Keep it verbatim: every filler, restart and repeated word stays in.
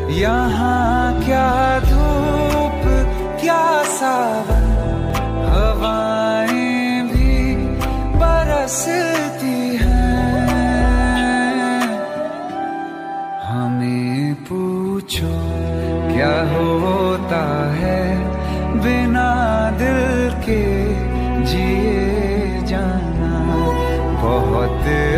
यहाँ क्या धूप क्या सावन, हवाएं भी बरसती हैं। हमें पूछो क्या होता है बिना दिल के जिए जाना, बहुत